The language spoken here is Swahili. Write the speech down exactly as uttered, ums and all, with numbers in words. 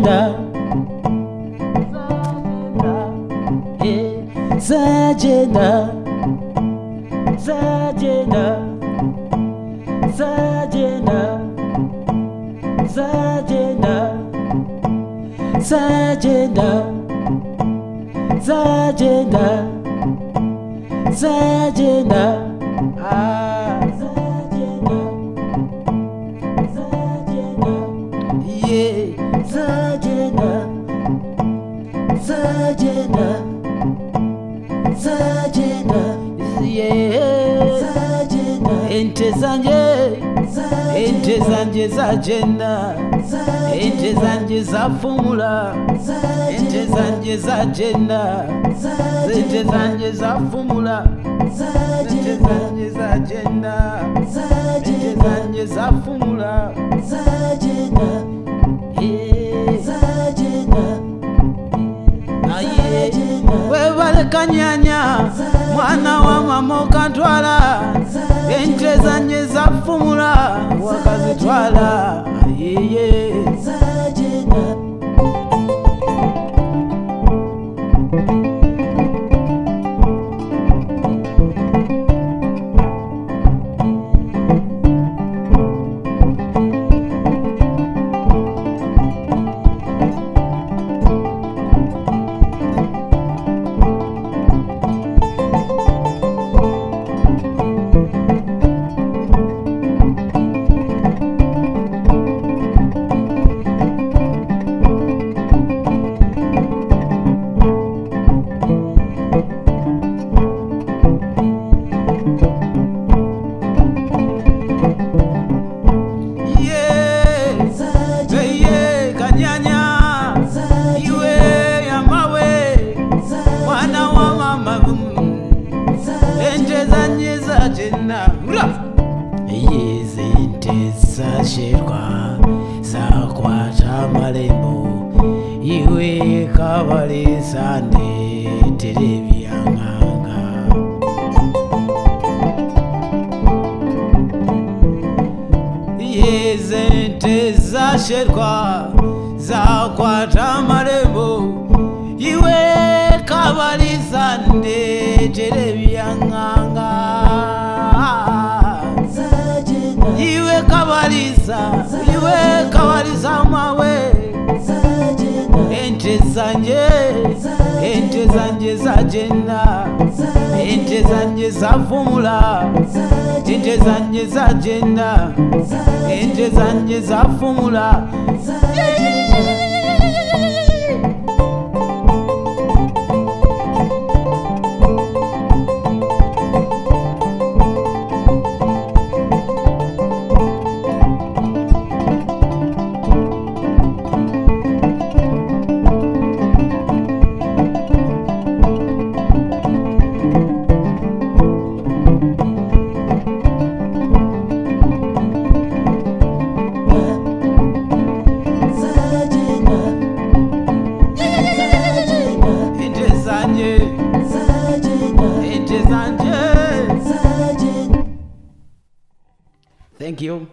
Zagenda, eh, Zagenda, Zagenda, Zagenda, Zagenda, Zagenda, Zagenda, Zagenda, ah, Zagenda, Zagenda, yeah, Zagenda, Zagenda, Zagenda, yeah, Zagenda, ente zanje, ente zanje zagenda, ente zanje zafumula, ente zanje zagenda, ente zanje zafumula, ente zanje zagenda, ente zanje zafumula, zagenda, zagenda, aye, webale kanyanya, mwana wa mama okantwala, ente zanje zafumula, wakazitwala, ayeye, zagenda. Yezente zashirwa zakwata marembo, iwe kabalisa ndeterebyanganga. Yezente zashirwa zakwata marembo, iwe kabalisa ndeterebyanganga. Iwe kabalisa, iwe kabalisa mawe, ente zanje, ente zanje zagenda, ente zanje zafumula, ente zanje zagenda, ente zanje zafumula. Thank you.